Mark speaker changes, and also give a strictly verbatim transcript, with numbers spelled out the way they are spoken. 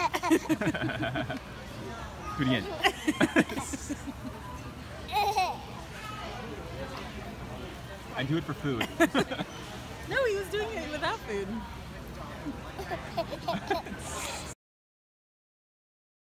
Speaker 1: Do it again. I do it for food.
Speaker 2: No, he was doing it without food.